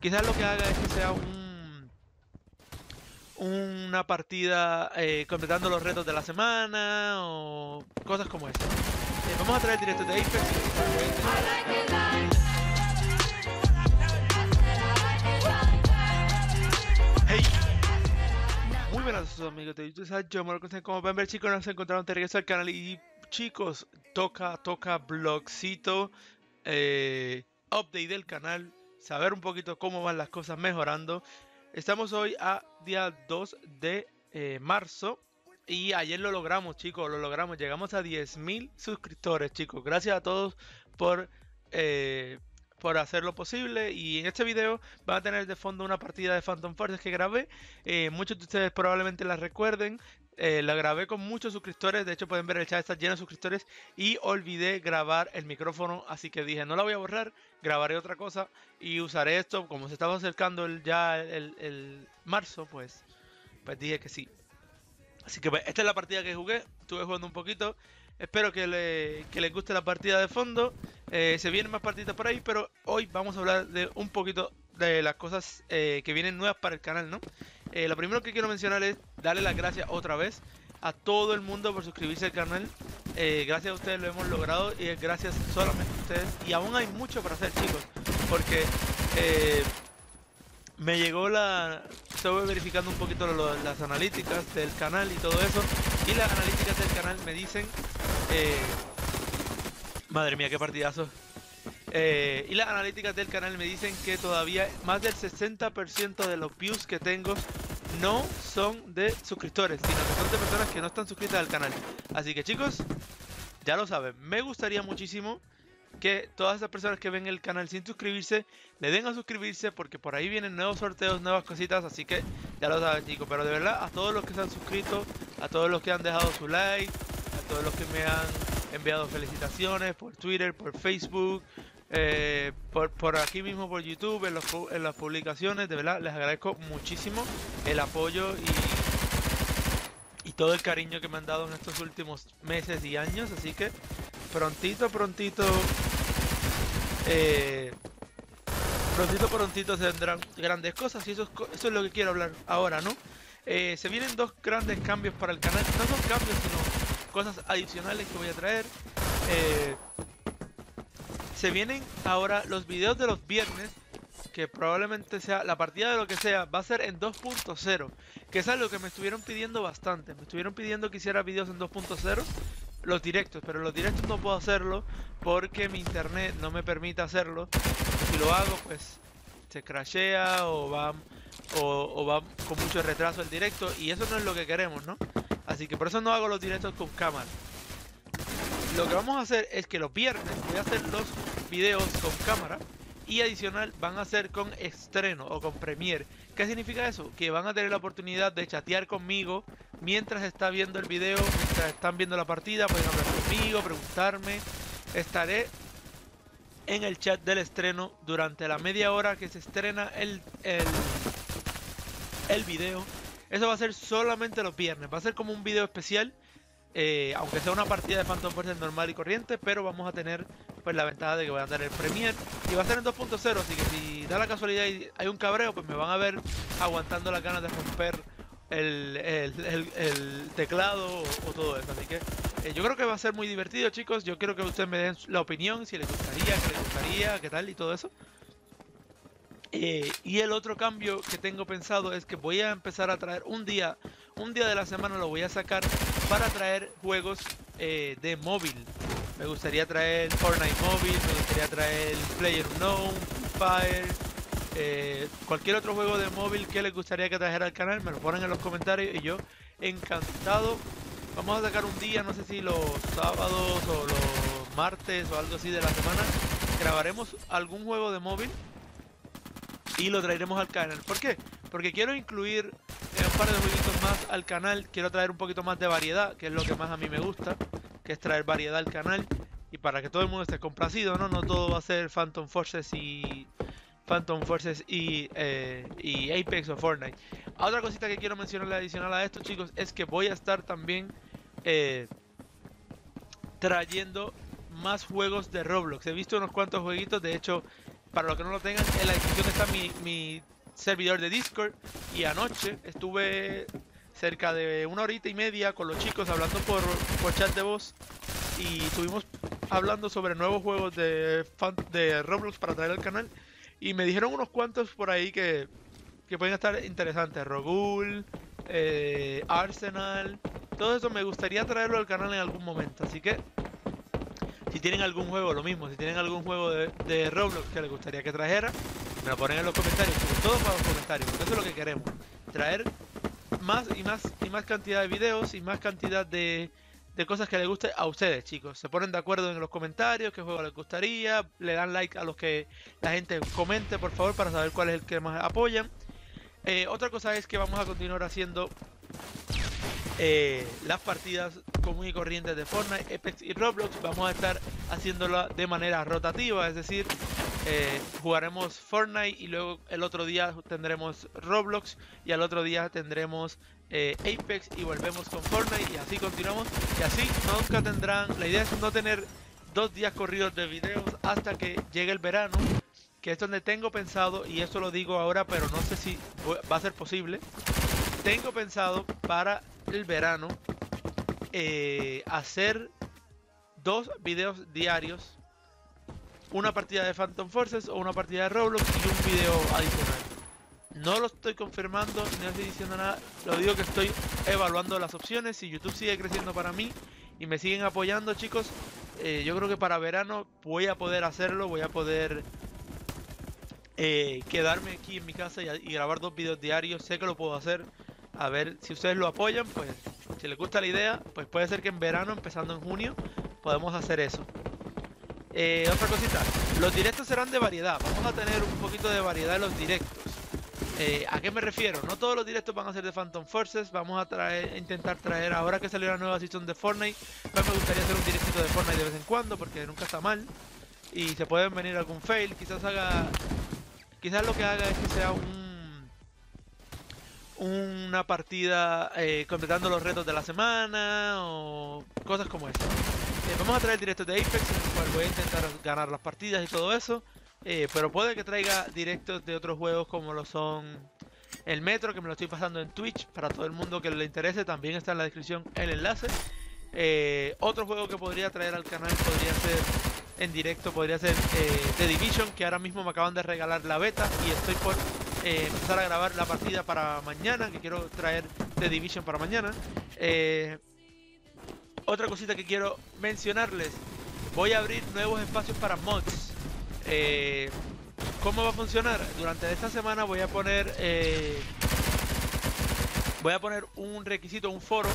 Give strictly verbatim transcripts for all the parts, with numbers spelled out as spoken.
Quizás lo que haga es que sea un una partida eh, completando los retos de la semana o cosas como esa. Eh, vamos a traer directos de Apex. Hey, muy buenas amigos de YouTube. Yo me lo como pueden ver, chicos, nos encontramos de regreso al canal y chicos, toca, toca blogcito, eh, update del canal, saber un poquito cómo van las cosas mejorando. Estamos hoy a día dos de eh, marzo y ayer lo logramos, chicos, lo logramos. Llegamos a diez mil suscriptores, chicos. Gracias a todos por, eh, por hacer lo posible. Y en este video van a tener de fondo una partida de Phantom Forces que grabé. Eh, muchos de ustedes probablemente la recuerden. Eh, la grabé con muchos suscriptores, de hecho pueden ver el chat está lleno de suscriptores y olvidé grabar el micrófono, así que dije no la voy a borrar, grabaré otra cosa y usaré esto, como se estaba acercando el, ya el, el marzo, pues, pues dije que sí. Así que pues, esta es la partida que jugué, estuve jugando un poquito, espero que, le, que les guste la partida de fondo, eh, se vienen más partidas por ahí, pero hoy vamos a hablar de un poquito de las cosas eh, que vienen nuevas para el canal, ¿no? Eh, lo primero que quiero mencionar es darle las gracias otra vez a todo el mundo por suscribirse al canal. Eh, gracias a ustedes lo hemos logrado y es gracias solamente a ustedes. Y aún hay mucho para hacer, chicos, porque eh, me llegó la... Estuve verificando un poquito lo, las analíticas del canal y todo eso. Y las analíticas del canal me dicen... Eh, madre mía, qué partidazo. Eh, y las analíticas del canal me dicen que todavía más del sesenta por ciento de los views que tengo no son de suscriptores, sino que son de personas que no están suscritas al canal. Así que chicos, ya lo saben, me gustaría muchísimo que todas esas personas que ven el canal sin suscribirse, le den a suscribirse porque por ahí vienen nuevos sorteos, nuevas cositas, así que ya lo saben, chicos. Pero de verdad, a todos los que se han suscrito, a todos los que han dejado su like, a todos los que me han enviado felicitaciones por Twitter, por Facebook, Eh, por, por aquí mismo por YouTube, en, los, en las publicaciones, de verdad les agradezco muchísimo el apoyo y, y todo el cariño que me han dado en estos últimos meses y años, así que prontito, prontito, eh, prontito, prontito se vendrán grandes cosas y eso es, eso es lo que quiero hablar ahora, ¿no? Eh, se vienen dos grandes cambios para el canal, no son cambios sino cosas adicionales que voy a traer. Eh, Se vienen ahora los videos de los viernes, que probablemente sea la partida de lo que sea, va a ser en dos punto cero, que es algo que me estuvieron pidiendo bastante. Me estuvieron pidiendo que hiciera videos en dos punto cero, los directos, pero los directos no puedo hacerlo porque mi internet no me permite hacerlo. Si lo hago, pues se crashea o va, o, o va con mucho retraso el directo y eso no es lo que queremos, ¿no? Así que por eso no hago los directos con cámara. Lo que vamos a hacer es que los viernes voy a hacer los videos con cámara y adicional van a ser con estreno o con premiere. ¿Qué significa eso? Que van a tener la oportunidad de chatear conmigo mientras está viendo el video, mientras están viendo la partida, pueden hablar conmigo, preguntarme. Estaré en el chat del estreno durante la media hora que se estrena el, el, el video. Eso va a ser solamente los viernes, va a ser como un video especial. Eh, aunque sea una partida de Phantom Forces normal y corriente, pero vamos a tener pues la ventaja de que voy a tener el Premiere y va a ser en dos punto cero, así que si da la casualidad y hay un cabreo, pues me van a ver aguantando las ganas de romper el, el, el, el teclado o, o todo eso, así que eh, yo creo que va a ser muy divertido, chicos. Yo quiero que ustedes me den la opinión, si les gustaría, qué les gustaría, qué tal y todo eso. Eh, y el otro cambio que tengo pensado es que voy a empezar a traer un día, un día de la semana lo voy a sacar para traer juegos eh, de móvil. Me gustaría traer Fortnite móvil, me gustaría traer PlayerUnknown, Fire, eh, cualquier otro juego de móvil que les gustaría que trajera al canal, me lo ponen en los comentarios y yo encantado. Vamos a sacar un día, no sé si los sábados o los martes o algo así de la semana, grabaremos algún juego de móvil y lo traeremos al canal. ¿Por qué? Porque quiero incluir eh, un par de jueguitos más al canal. Quiero traer un poquito más de variedad, que es lo que más a mí me gusta, que es traer variedad al canal y para que todo el mundo esté complacido, ¿no? No todo va a ser Phantom Forces y Phantom Forces y, eh, y Apex o Fortnite. Otra cosita que quiero mencionar adicional a esto, chicos, es que voy a estar también eh, trayendo más juegos de Roblox. He visto unos cuantos jueguitos, de hecho para los que no lo tengan, en la descripción está mi, mi servidor de Discord. Y anoche estuve cerca de una horita y media con los chicos hablando por, por chat de voz. Y estuvimos hablando sobre nuevos juegos de, fan, de Roblox para traer al canal. Y me dijeron unos cuantos por ahí que, que pueden estar interesantes. Rogul, eh, Arsenal. Todo eso me gustaría traerlo al canal en algún momento. Así que si tienen algún juego, lo mismo, si tienen algún juego de, de Roblox que les gustaría que trajera, me lo ponen en los comentarios, sobre todo para los comentarios, porque eso es lo que queremos, traer más y más y más cantidad de videos y más cantidad de, de cosas que les guste a ustedes, chicos. Se ponen de acuerdo en los comentarios, qué juego les gustaría, le dan like a los que la gente comente, por favor, para saber cuál es el que más apoyan. Eh, otra cosa es que vamos a continuar haciendo Eh, las partidas común y corrientes de Fortnite, Apex y Roblox. Vamos a estar haciéndola de manera rotativa, es decir, eh, jugaremos Fortnite y luego el otro día tendremos Roblox y al otro día tendremos eh, Apex y volvemos con Fortnite y así continuamos. Y así nunca tendrán, la idea es no tener dos días corridos de videos hasta que llegue el verano, que es donde tengo pensado, y esto lo digo ahora pero no sé si va a ser posible. Tengo pensado para el verano eh, hacer dos videos diarios, una partida de Phantom Forces o una partida de Roblox y un video adicional. No lo estoy confirmando, no estoy diciendo nada, lo digo que estoy evaluando las opciones. Si YouTube sigue creciendo para mí y me siguen apoyando, chicos, eh, yo creo que para verano voy a poder hacerlo, voy a poder eh, quedarme aquí en mi casa y, y grabar dos videos diarios. Sé que lo puedo hacer. A ver si ustedes lo apoyan, pues si les gusta la idea, pues puede ser que en verano, empezando en junio, podemos hacer eso. Eh, otra cosita, los directos serán de variedad, vamos a tener un poquito de variedad en los directos. Eh, ¿A qué me refiero? No todos los directos van a ser de Phantom Forces, vamos a traer, intentar traer, ahora que salió la nueva season de Fortnite, pues me gustaría hacer un directito de Fortnite de vez en cuando, porque nunca está mal. Y se pueden venir algún fail, quizás haga, quizás lo que haga es que sea un una partida eh, completando los retos de la semana o cosas como eso. Eh, vamos a traer directos de Apex, en el cual voy a intentar ganar las partidas y todo eso. Eh, pero puede que traiga directos de otros juegos como lo son el Metro, que me lo estoy pasando en Twitch. Para todo el mundo que le interese, también está en la descripción el enlace. Eh, otro juego que podría traer al canal podría ser en directo, podría ser eh, The Division, que ahora mismo me acaban de regalar la beta y estoy por Eh, empezar a grabar la partida para mañana, que quiero traer The Division para mañana. Eh, otra cosita que quiero mencionarles, voy a abrir nuevos espacios para mods. Eh, ¿Cómo va a funcionar? Durante esta semana voy a poner eh, voy a poner un requisito, un foro,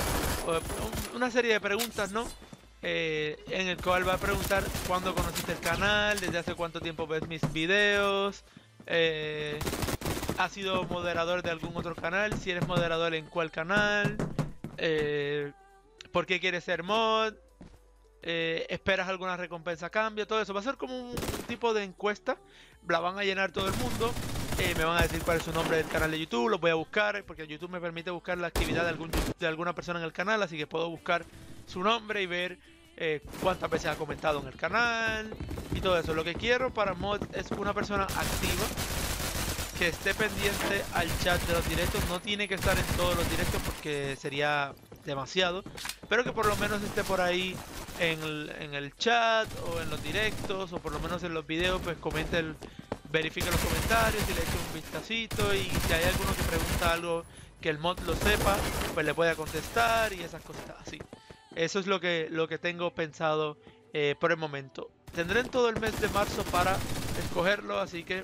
una serie de preguntas, ¿no? Eh, en el cual va a preguntar cuándo conociste el canal, desde hace cuánto tiempo ves mis videos. Eh, ¿Has sido moderador de algún otro canal? Si eres moderador, ¿en cuál canal? Eh, ¿Por qué quieres ser mod? Eh, ¿Esperas alguna recompensa a cambio? Todo eso va a ser como un, un tipo de encuesta. La van a llenar todo el mundo. Eh, me van a decir cuál es su nombre del canal de YouTube. Lo voy a buscar porque YouTube me permite buscar la actividad de, algún, de alguna persona en el canal. Así que puedo buscar su nombre y ver eh, cuántas veces ha comentado en el canal y todo eso. Lo que quiero para mod es una persona activa, que esté pendiente al chat de los directos. No tiene que estar en todos los directos porque sería demasiado, pero que por lo menos esté por ahí en el, en el chat o en los directos, o por lo menos en los videos, pues comente, el, verifique los comentarios y le eche un vistacito, y si hay alguno que pregunta algo que el mod lo sepa, pues le pueda contestar y esas cositas así. Eso es lo que, lo que tengo pensado eh, por el momento. Tendré en todo el mes de marzo para escogerlo, así que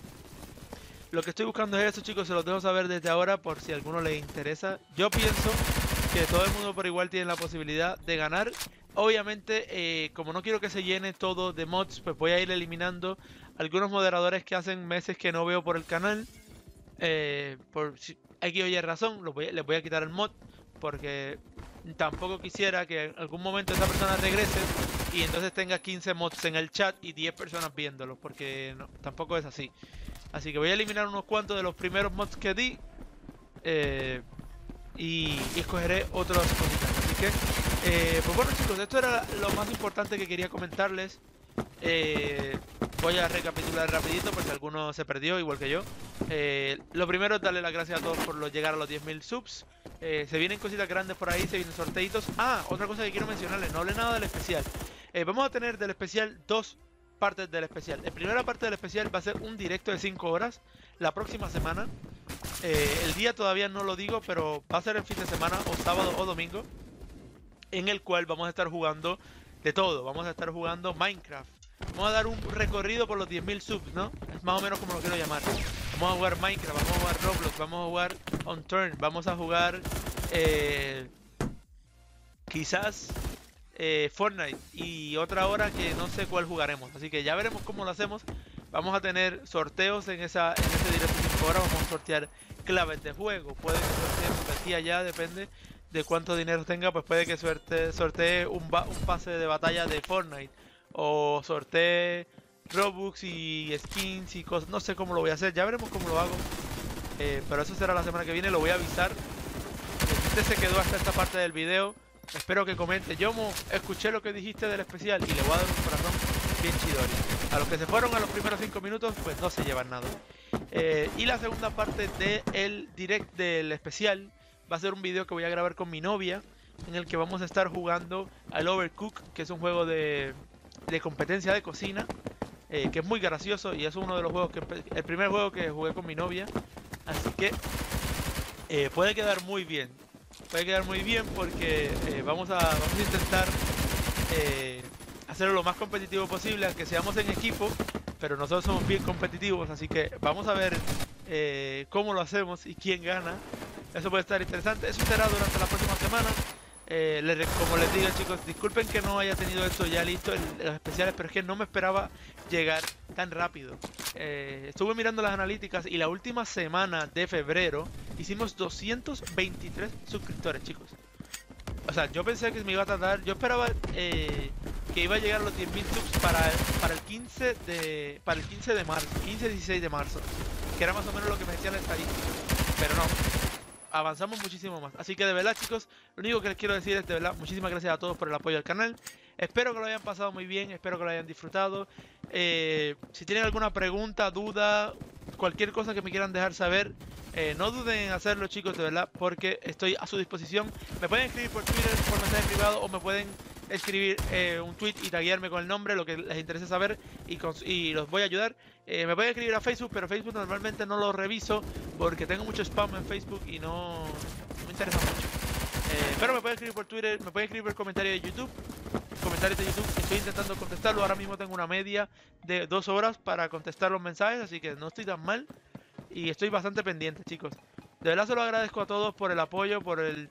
lo que estoy buscando es eso, chicos. Se los dejo saber desde ahora por si a alguno le interesa. Yo pienso que todo el mundo por igual tiene la posibilidad de ganar. Obviamente, eh, como no quiero que se llene todo de mods, pues voy a ir eliminando algunos moderadores que hacen meses que no veo por el canal. Eh, por si X o Y razón, los voy, les voy a quitar el mod, porque tampoco quisiera que en algún momento esa persona regrese y entonces tenga quince mods en el chat y diez personas viéndolos, porque no, tampoco es así. Así que voy a eliminar unos cuantos de los primeros mods que di eh, y, y escogeré otras cositas. Así que, eh, pues bueno, chicos, esto era lo más importante que quería comentarles. Eh, voy a recapitular rapidito por si alguno se perdió, igual que yo. Eh, lo primero es darle las gracias a todos por los, llegar a los diez mil subs. Eh, se vienen cositas grandes por ahí, se vienen sorteitos. Ah, otra cosa que quiero mencionarles, no hablé nada del especial. Eh, vamos a tener del especial dos partes del especial. La primera parte del especial va a ser un directo de cinco horas la próxima semana. Eh, el día todavía no lo digo, pero va a ser el fin de semana, o sábado o domingo, en el cual vamos a estar jugando de todo. Vamos a estar jugando Minecraft. Vamos a dar un recorrido por los diez mil subs, ¿no? Es más o menos como lo quiero llamar. Vamos a jugar Minecraft, vamos a jugar Roblox, vamos a jugar On Turn, vamos a jugar eh, quizás eh, Fortnite y otra hora que no sé cuál jugaremos. Así que ya veremos cómo lo hacemos. Vamos a tener sorteos en, esa, en ese directo de cinco horas. Vamos a sortear claves de juego. Puede que sorteemos de aquí a allá, depende de cuánto dinero tenga. Pues puede que sortee, sortee un, un pase de batalla de Fortnite. O sortee Robux y skins y cosas. No sé cómo lo voy a hacer. Ya veremos cómo lo hago. Eh, pero eso será la semana que viene. Lo voy a avisar. Si usted se quedó hasta esta parte del video, espero que comente. Yo mo, escuché lo que dijiste del especial y le voy a dar un corazón bien chidori. A los que se fueron a los primeros cinco minutos, pues no se llevan nada. Eh, y la segunda parte del direct del especial va a ser un video que voy a grabar con mi novia, en el que vamos a estar jugando al Overcooked, que es un juego de, de competencia de cocina, eh, que es muy gracioso y es uno de los juegos que el primer juego que jugué con mi novia. Así que eh, puede quedar muy bien. Puede quedar muy bien porque eh, vamos, a, vamos a intentar eh, hacerlo lo más competitivo posible, aunque seamos en equipo, pero nosotros somos bien competitivos, así que vamos a ver eh, cómo lo hacemos y quién gana. Eso puede estar interesante. Eso será durante la próxima semana. Eh, les, como les digo, chicos, disculpen que no haya tenido esto ya listo en los especiales, pero es que no me esperaba llegar tan rápido. Eh, estuve mirando las analíticas y la última semana de febrero hicimos doscientos veintitrés suscriptores, chicos. O sea, yo pensé que me iba a tardar, yo esperaba eh, que iba a llegar a los diez mil subs para, para el quince de para el quince de marzo, quince dieciséis de marzo, que era más o menos lo que me decía la estadística, pero no. Avanzamos muchísimo más. Así que de verdad, chicos, lo único que les quiero decir es de verdad, muchísimas gracias a todos por el apoyo al canal. Espero que lo hayan pasado muy bien, espero que lo hayan disfrutado. Eh, si tienen alguna pregunta, duda, cualquier cosa que me quieran dejar saber, eh, no duden en hacerlo, chicos, de verdad, porque estoy a su disposición. Me pueden escribir por Twitter, por mensaje privado, o me pueden escribir eh, un tweet y taguearme con el nombre, lo que les interese saber, y, con, y los voy a ayudar. Eh, me pueden escribir a Facebook, pero Facebook normalmente no lo reviso porque tengo mucho spam en Facebook y no, no me interesa mucho. Eh, pero me pueden escribir por Twitter, me pueden escribir por comentario de YouTube. Comentarios de YouTube, estoy intentando contestarlo. Ahora mismo tengo una media de dos horas para contestar los mensajes, así que no estoy tan mal. Y estoy bastante pendiente, chicos. De verdad se lo agradezco a todos por el apoyo, por el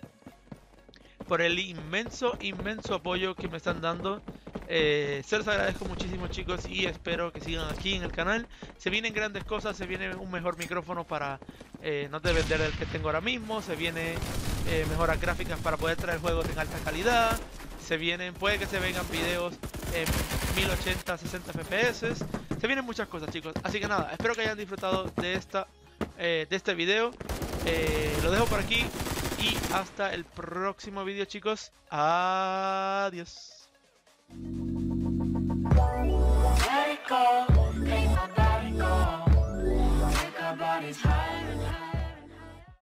por el inmenso, inmenso apoyo que me están dando. Eh, se los agradezco muchísimo, chicos, y espero que sigan aquí en el canal. Se vienen grandes cosas, se viene un mejor micrófono para eh, no depender del que tengo ahora mismo. Se viene eh, mejoras gráficas para poder traer juegos en alta calidad. Se vienen, puede que se vengan videos en mil ochenta, sesenta F P S. Se vienen muchas cosas, chicos. Así que nada, espero que hayan disfrutado de esta eh, de este video. Eh, lo dejo por aquí y hasta el próximo video, chicos. Adiós. Let it go.